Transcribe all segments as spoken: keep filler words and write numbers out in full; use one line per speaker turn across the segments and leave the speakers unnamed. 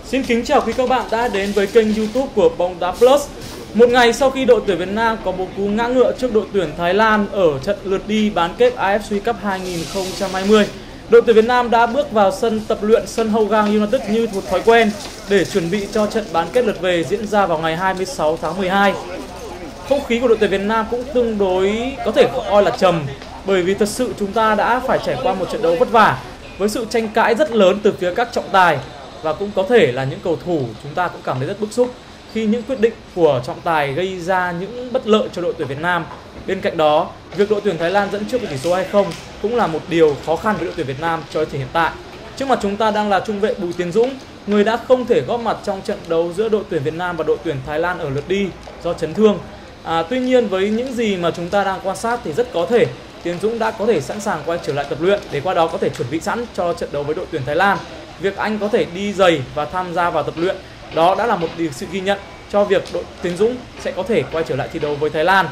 Xin kính chào quý các bạn đã đến với kênh YouTube của Bóng Đá Plus. Một ngày sau khi đội tuyển Việt Nam có một cú ngã ngựa trước đội tuyển Thái Lan ở trận lượt đi bán kết a ép xê Cup hai nghìn không trăm hai mươi, đội tuyển Việt Nam đã bước vào sân tập luyện sân Hougang United như một thói quen để chuẩn bị cho trận bán kết lượt về diễn ra vào ngày hai mươi sáu tháng mười hai. Không khí của đội tuyển Việt Nam cũng tương đối có thể coi là trầm, bởi vì thật sự chúng ta đã phải trải qua một trận đấu vất vả với sự tranh cãi rất lớn từ phía các trọng tài, và cũng có thể là những cầu thủ chúng ta cũng cảm thấy rất bức xúc khi những quyết định của trọng tài gây ra những bất lợi cho đội tuyển Việt Nam. Bên cạnh đó, việc đội tuyển Thái Lan dẫn trước với tỷ số hai không cũng là một điều khó khăn với đội tuyển Việt Nam cho đến thời hiện tại. Trước mặt chúng ta đang là trung vệ Bùi Tiến Dũng, người đã không thể góp mặt trong trận đấu giữa đội tuyển Việt Nam và đội tuyển Thái Lan ở lượt đi do chấn thương. À, tuy nhiên với những gì mà chúng ta đang quan sát thì rất có thể Tiến Dũng đã có thể sẵn sàng quay trở lại tập luyện để qua đó có thể chuẩn bị sẵn cho trận đấu với đội tuyển Thái Lan. Việc anh có thể đi giày và tham gia vào tập luyện đó đã là một điều sự ghi nhận cho việc đội Tiến Dũng sẽ có thể quay trở lại thi đấu với Thái Lan.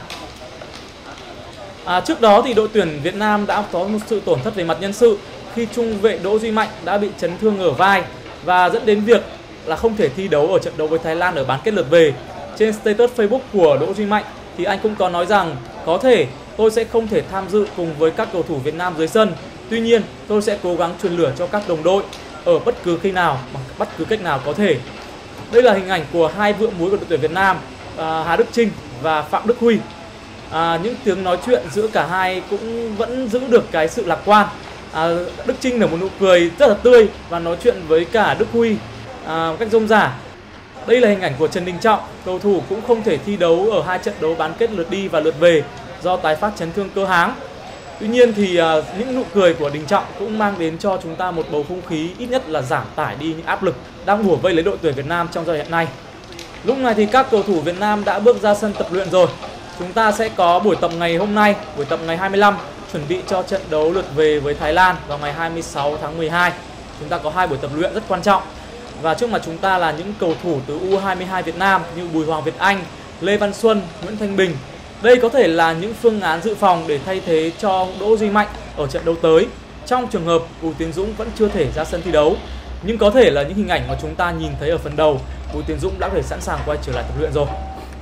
À, trước đó thì đội tuyển Việt Nam đã có một sự tổn thất về mặt nhân sự khi trung vệ Đỗ Duy Mạnh đã bị chấn thương ở vai và dẫn đến việc là không thể thi đấu ở trận đấu với Thái Lan ở bán kết lượt về. Trên status Facebook của Đỗ Duy Mạnh thì anh cũng có nói rằng có thể tôi sẽ không thể tham dự cùng với các cầu thủ Việt Nam dưới sân. Tuy nhiên tôi sẽ cố gắng truyền lửa cho các đồng đội ở bất cứ khi nào, bằng bất cứ cách nào có thể. Đây là hình ảnh của hai vựa muối của đội tuyển Việt Nam, à, Hà Đức Chinh và Phạm Đức Huy. À, những tiếng nói chuyện giữa cả hai cũng vẫn giữ được cái sự lạc quan. À, Đức Chinh nở một nụ cười rất là tươi và nói chuyện với cả Đức Huy à, một cách rôm rả. Đây là hình ảnh của Trần Đình Trọng, cầu thủ cũng không thể thi đấu ở hai trận đấu bán kết lượt đi và lượt về do tái phát chấn thương cơ háng. Tuy nhiên thì à, những nụ cười của Đình Trọng cũng mang đến cho chúng ta một bầu không khí ít nhất là giảm tải đi những áp lực đang bủa vây lấy đội tuyển Việt Nam trong giai đoạn hiện nay. Lúc này thì các cầu thủ Việt Nam đã bước ra sân tập luyện rồi. Chúng ta sẽ có buổi tập ngày hôm nay, buổi tập ngày hai mươi lăm, chuẩn bị cho trận đấu lượt về với Thái Lan vào ngày hai mươi sáu tháng mười hai. Chúng ta có hai buổi tập luyện rất quan trọng. Và trước mặt chúng ta là những cầu thủ từ U hai mươi hai Việt Nam như Bùi Hoàng Việt Anh, Lê Văn Xuân, Nguyễn Thanh Bình. Đây có thể là những phương án dự phòng để thay thế cho Đỗ Duy Mạnh ở trận đấu tới, trong trường hợp Bùi Tiến Dũng vẫn chưa thể ra sân thi đấu. Nhưng có thể là những hình ảnh mà chúng ta nhìn thấy ở phần đầu, Bùi Tiến Dũng đã có thể sẵn sàng quay trở lại tập luyện rồi.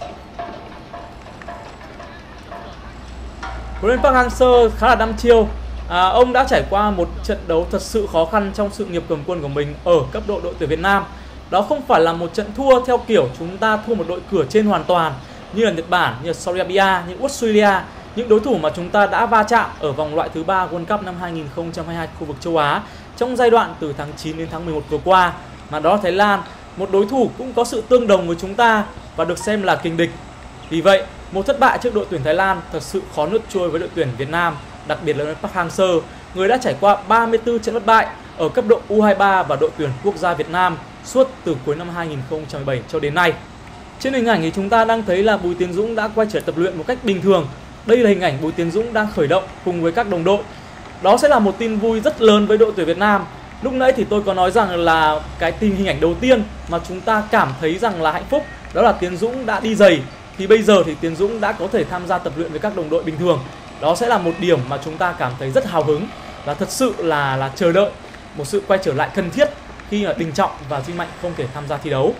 Huấn luyện viên Park Hang-seo khá là đăm chiêu. À, ông đã trải qua một trận đấu thật sự khó khăn trong sự nghiệp cầm quân của mình ở cấp độ đội tuyển Việt Nam. Đó không phải là một trận thua theo kiểu chúng ta thua một đội cửa trên hoàn toàn như là Nhật Bản, như là Saudi Arabia, như Australia, những đối thủ mà chúng ta đã va chạm ở vòng loại thứ ba World Cup năm hai nghìn không trăm hai mươi hai khu vực châu Á trong giai đoạn từ tháng chín đến tháng mười một vừa qua, mà đó là Thái Lan, một đối thủ cũng có sự tương đồng với chúng ta và được xem là kình địch. Vì vậy, một thất bại trước đội tuyển Thái Lan thật sự khó nuốt trôi với đội tuyển Việt Nam, đặc biệt là Park Hang-seo, người đã trải qua ba mươi tư trận bất bại ở cấp độ U hai mươi ba và đội tuyển quốc gia Việt Nam suốt từ cuối năm hai nghìn không trăm mười bảy cho đến nay. Trên hình ảnh thì chúng ta đang thấy là Bùi Tiến Dũng đã quay trở lại tập luyện một cách bình thường. Đây là hình ảnh Bùi Tiến Dũng đang khởi động cùng với các đồng đội. Đó sẽ là một tin vui rất lớn với đội tuyển Việt Nam. Lúc nãy thì tôi có nói rằng là cái tin hình ảnh đầu tiên mà chúng ta cảm thấy rằng là hạnh phúc đó là Tiến Dũng đã đi giày. Thì bây giờ thì Tiến Dũng đã có thể tham gia tập luyện với các đồng đội bình thường. Đó sẽ là một điểm mà chúng ta cảm thấy rất hào hứng và thật sự là là chờ đợi một sự quay trở lại cần thiết khi mà Đình Trọng và Duy Mạnh không thể tham gia thi đấu.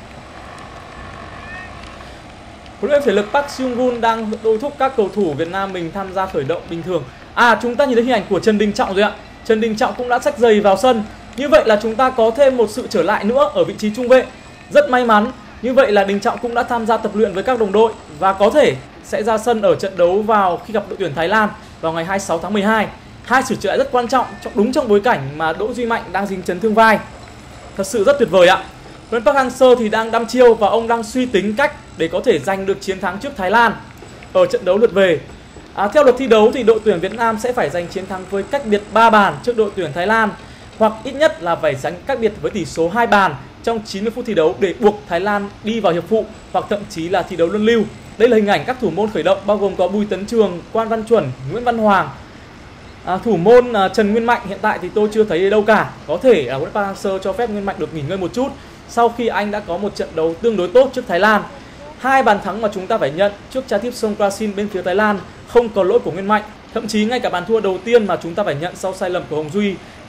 Huấn luyện viên thể lực Park Seung-gun đang đôi thúc các cầu thủ Việt Nam mình tham gia khởi động bình thường. À, chúng ta nhìn thấy hình ảnh của Trần Đình Trọng rồi ạ. Trần Đình Trọng cũng đã xách giày vào sân. Như vậy là chúng ta có thêm một sự trở lại nữa ở vị trí trung vệ. Rất may mắn. Như vậy là Đình Trọng cũng đã tham gia tập luyện với các đồng đội và có thể sẽ ra sân ở trận đấu vào khi gặp đội tuyển Thái Lan vào ngày hai mươi sáu tháng mười hai. Hai sự trở lại rất quan trọng đúng trong bối cảnh mà Đỗ Duy Mạnh đang dính chấn thương vai. Thật sự rất tuyệt vời ạ. Huấn luyện viên Park Hang-seo thì đang đăm chiêu và ông đang suy tính cách để có thể giành được chiến thắng trước Thái Lan ở trận đấu lượt về. À, theo luật thi đấu thì đội tuyển Việt Nam sẽ phải giành chiến thắng với cách biệt ba bàn trước đội tuyển Thái Lan, hoặc ít nhất là phải giành cách biệt với tỷ số hai bàn trong chín mươi phút thi đấu để buộc Thái Lan đi vào hiệp phụ hoặc thậm chí là thi đấu luân lưu. Đây là hình ảnh các thủ môn khởi động bao gồm có Bùi Tấn Trường, Quan Văn Chuẩn, Nguyễn Văn Hoàng. À, thủ môn à, Trần Nguyên Mạnh hiện tại thì tôi chưa thấy đâu cả. Có thể là huấn luyện viên Park Hang-seo cho phép Nguyên Mạnh được nghỉ ngơi một chút sau khi anh đã có một trận đấu tương đối tốt trước Thái Lan. Hai bàn thắng mà chúng ta phải nhận trước Chathip Songkrasin bên phía Thái Lan không có lỗi của Nguyên Mạnh. Thậm chí ngay cả bàn thua đầu tiên mà chúng ta phải nhận sau sai lầm của Hồng Duy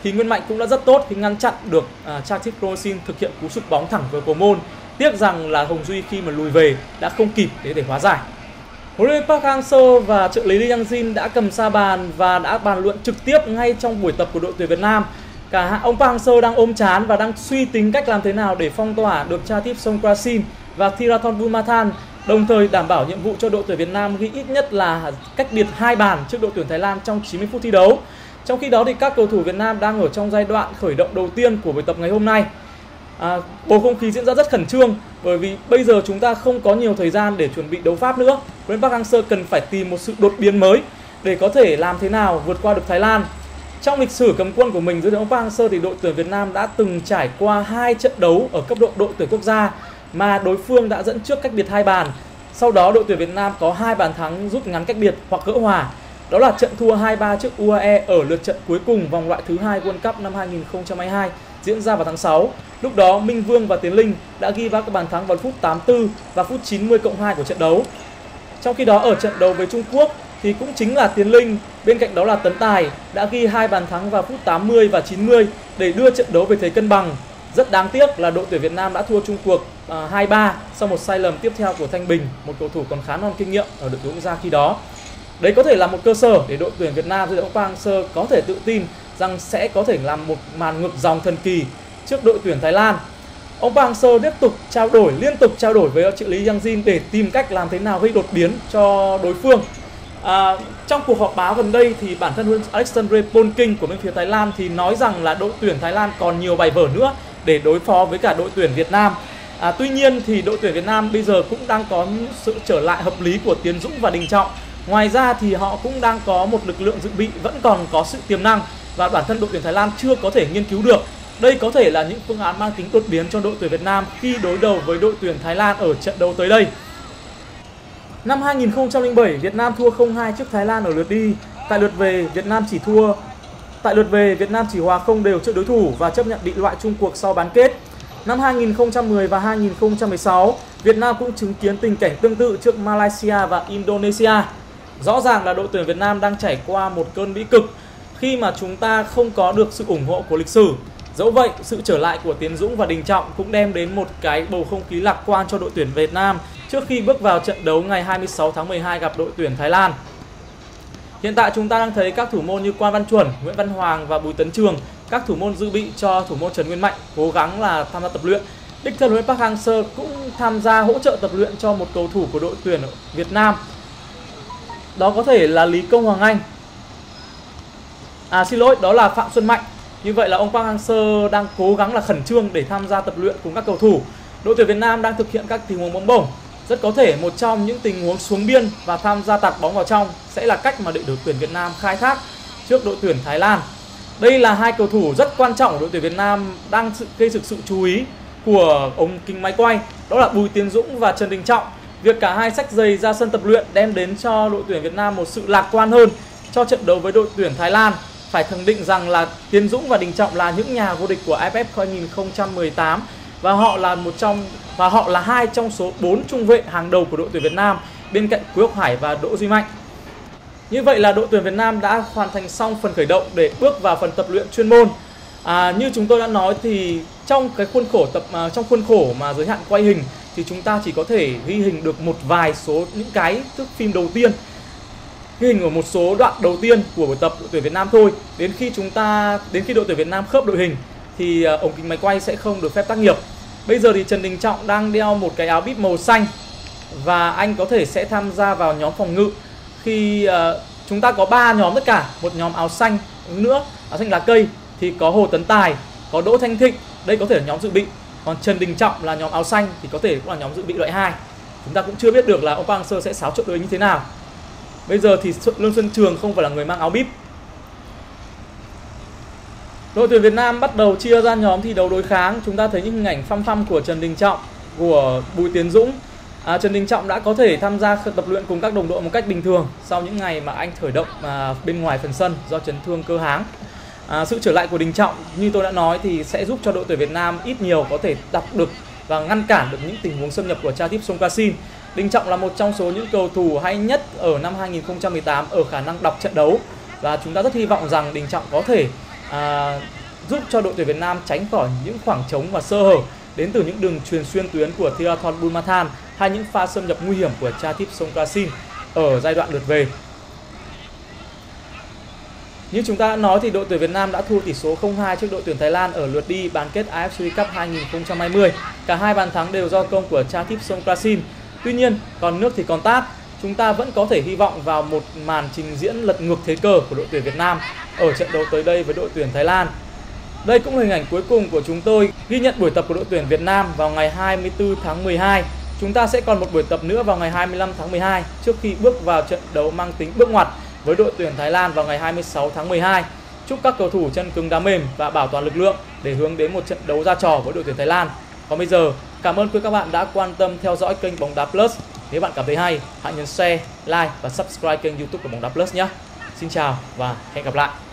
thì Nguyễn Mạnh cũng đã rất tốt khi ngăn chặn được uh, Chartiv Prosin thực hiện cú sút bóng thẳng với cầu môn. Tiếc rằng là Hồng Duy khi mà lùi về đã không kịp để để hóa giải. Huấn luyện viên Park Hang-seo và trợ lý Lee Yang-jin đã cầm sa bàn và đã bàn luận trực tiếp ngay trong buổi tập của đội tuyển Việt Nam. Cả ông Park Hang-seo đang ôm chán và đang suy tính cách làm thế nào để phong tỏa được Chartiv Songkrasin và Thirathon Bumathan, đồng thời đảm bảo nhiệm vụ cho đội tuyển Việt Nam ghi ít nhất là cách biệt hai bàn trước đội tuyển Thái Lan trong chín mươi phút thi đấu. Trong khi đó thì các cầu thủ Việt Nam đang ở trong giai đoạn khởi động đầu tiên của buổi tập ngày hôm nay. À, bầu không khí diễn ra rất khẩn trương bởi vì bây giờ chúng ta không có nhiều thời gian để chuẩn bị đấu Pháp nữa. Huấn luyện viên Park Hang-seo cần phải tìm một sự đột biến mới để có thể làm thế nào vượt qua được Thái Lan. Trong lịch sử cầm quân của mình dưới ông Park Hang-seo thì đội tuyển Việt Nam đã từng trải qua hai trận đấu ở cấp độ đội tuyển quốc gia mà đối phương đã dẫn trước cách biệt hai bàn. Sau đó đội tuyển Việt Nam có hai bàn thắng rút ngắn cách biệt hoặc gỡ hòa. Đó là trận thua hai ba trước u a e ở lượt trận cuối cùng vòng loại thứ hai World Cup năm hai nghìn không trăm hai mươi hai diễn ra vào tháng sáu. Lúc đó Minh Vương và Tiến Linh đã ghi vào các bàn thắng vào phút tám mươi tư và phút chín mươi cộng hai của trận đấu. Trong khi đó ở trận đấu với Trung Quốc thì cũng chính là Tiến Linh, bên cạnh đó là Tấn Tài đã ghi hai bàn thắng vào phút tám mươi và chín mươi để đưa trận đấu về thế cân bằng. Rất đáng tiếc là đội tuyển Việt Nam đã thua chung cuộc uh, hai ba sau một sai lầm tiếp theo của Thanh Bình, một cầu thủ còn khá non kinh nghiệm ở đội tuyển quốc gia khi đó. Đấy có thể là một cơ sở để đội tuyển Việt Nam dưới ông Park Hang-seo có thể tự tin rằng sẽ có thể làm một màn ngược dòng thần kỳ trước đội tuyển Thái Lan. Ông Park Hang-seo tiếp tục trao đổi, liên tục trao đổi với trợ lý Yang-jin để tìm cách làm thế nào gây đột biến cho đối phương. À, trong cuộc họp báo gần đây thì bản thân Alexandre Polking của bên phía Thái Lan thì nói rằng là đội tuyển Thái Lan còn nhiều bài vở nữa để đối phó với cả đội tuyển Việt Nam. À, tuy nhiên thì đội tuyển Việt Nam bây giờ cũng đang có sự trở lại hợp lý của Tiến Dũng và Đình Trọng. Ngoài ra thì họ cũng đang có một lực lượng dự bị vẫn còn có sự tiềm năng và bản thân đội tuyển Thái Lan chưa có thể nghiên cứu được. Đây có thể là những phương án mang tính đột biến cho đội tuyển Việt Nam khi đối đầu với đội tuyển Thái Lan ở trận đấu tới đây. Năm hai nghìn không trăm lẻ bảy, Việt Nam thua không hai trước Thái Lan ở lượt đi. Tại lượt về, Việt Nam chỉ thua Tại lượt về, Việt Nam chỉ hòa không đều trước đối thủ và chấp nhận bị loại chung cuộc sau bán kết. Năm hai nghìn không trăm mười và hai nghìn không trăm mười sáu, Việt Nam cũng chứng kiến tình cảnh tương tự trước Malaysia và Indonesia. Rõ ràng là đội tuyển Việt Nam đang trải qua một cơn bĩ cực khi mà chúng ta không có được sự ủng hộ của lịch sử. Dẫu vậy, sự trở lại của Tiến Dũng và Đình Trọng cũng đem đến một cái bầu không khí lạc quan cho đội tuyển Việt Nam trước khi bước vào trận đấu ngày hai mươi sáu tháng mười hai gặp đội tuyển Thái Lan. Hiện tại chúng ta đang thấy các thủ môn như Quan Văn Chuẩn, Nguyễn Văn Hoàng và Bùi Tấn Trường, các thủ môn dự bị cho thủ môn Trần Nguyên Mạnh cố gắng là tham gia tập luyện. Đích thân huấn luyện Park Hang-seo cũng tham gia hỗ trợ tập luyện cho một cầu thủ của đội tuyển Việt Nam. Đó có thể là Lý Công Hoàng Anh. À xin lỗi, đó là Phạm Xuân Mạnh. Như vậy là ông Park Hang-seo đang cố gắng là khẩn trương để tham gia tập luyện cùng các cầu thủ. Đội tuyển Việt Nam đang thực hiện các tình huống bóng bổng. Rất có thể một trong những tình huống xuống biên và tham gia tạt bóng vào trong sẽ là cách mà đội tuyển Việt Nam khai thác trước đội tuyển Thái Lan. Đây là hai cầu thủ rất quan trọng của đội tuyển Việt Nam đang gây được sự chú ý của ống kính máy quay, đó là Bùi Tiến Dũng và Trần Đình Trọng. Việc cả hai xách giày ra sân tập luyện đem đến cho đội tuyển Việt Nam một sự lạc quan hơn cho trận đấu với đội tuyển Thái Lan. Phải khẳng định rằng là Tiến Dũng và Đình Trọng là những nhà vô địch của a ép ép hai nghìn không trăm mười tám và họ là một trong và họ là hai trong số bốn trung vệ hàng đầu của đội tuyển Việt Nam bên cạnh Quý Quốc Hải và Đỗ Duy Mạnh. Như vậy là đội tuyển Việt Nam đã hoàn thành xong phần khởi động để bước vào phần tập luyện chuyên môn. À, như chúng tôi đã nói thì trong cái khuôn khổ tập uh, trong khuôn khổ mà giới hạn quay hình thì chúng ta chỉ có thể ghi hình được một vài số những cái thước phim đầu tiên, ghi hình ở một số đoạn đầu tiên của buổi tập đội tuyển Việt Nam thôi. Đến khi chúng ta đến khi đội tuyển Việt Nam khớp đội hình thì uh, ống kính máy quay sẽ không được phép tác nghiệp. Bây giờ thì Trần Đình Trọng đang đeo một cái áo bib màu xanh và anh có thể sẽ tham gia vào nhóm phòng ngự khi uh, chúng ta có ba nhóm tất cả, một nhóm áo xanh nữa, áo xanh lá cây thì có Hồ Tấn Tài, có Đỗ Thanh Thịnh, đây có thể là nhóm dự bị. Còn Trần Đình Trọng là nhóm áo xanh thì có thể cũng là nhóm dự bị loại hai. Chúng ta cũng chưa biết được là ông Park Hang-seo sẽ xáo trộn đội như thế nào. Bây giờ thì Lương Xuân Trường không phải là người mang áo bib. Đội tuyển Việt Nam bắt đầu chia ra nhóm thi đấu đối kháng. Chúng ta thấy những hình ảnh phăm phăm của Trần Đình Trọng, của Bùi Tiến Dũng. À, Trần Đình Trọng đã có thể tham gia tập luyện cùng các đồng đội một cách bình thường sau những ngày mà anh khởi động à, bên ngoài phần sân do chấn thương cơ háng. À, sự trở lại của Đình Trọng như tôi đã nói thì sẽ giúp cho đội tuyển Việt Nam ít nhiều có thể đọc được và ngăn cản được những tình huống xâm nhập của Chartiv Songkrasin. Đình Trọng là một trong số những cầu thủ hay nhất ở năm hai nghìn không trăm mười tám ở khả năng đọc trận đấu và chúng ta rất hy vọng rằng Đình Trọng có thể à, giúp cho đội tuyển Việt Nam tránh khỏi những khoảng trống và sơ hở đến từ những đường truyền xuyên tuyến của Thirathon Bumathan hay những pha xâm nhập nguy hiểm của Chatip Songkrasin ở giai đoạn lượt về. Như chúng ta đã nói thì đội tuyển Việt Nam đã thua tỷ số không hai trước đội tuyển Thái Lan ở lượt đi bán kết a ép xê Cup hai nghìn không trăm hai mươi. Cả hai bàn thắng đều do công của Chatip Songkrasin. Tuy nhiên, còn nước thì còn tát, chúng ta vẫn có thể hy vọng vào một màn trình diễn lật ngược thế cờ của đội tuyển Việt Nam ở trận đấu tới đây với đội tuyển Thái Lan. Đây cũng là hình ảnh cuối cùng của chúng tôi ghi nhận buổi tập của đội tuyển Việt Nam vào ngày hai mươi tư tháng mười hai. Chúng ta sẽ còn một buổi tập nữa vào ngày hai mươi lăm tháng mười hai trước khi bước vào trận đấu mang tính bước ngoặt với đội tuyển Thái Lan vào ngày hai mươi sáu tháng mười hai. Chúc các cầu thủ chân cứng đá mềm và bảo toàn lực lượng để hướng đến một trận đấu ra trò với đội tuyển Thái Lan. Còn bây giờ, cảm ơn quý các bạn đã quan tâm theo dõi kênh Bóng Đá Plus. Nếu bạn cảm thấy hay, hãy nhấn share, like và subscribe kênh YouTube của Bóng Đá Plus nhé. Xin chào và hẹn gặp lại.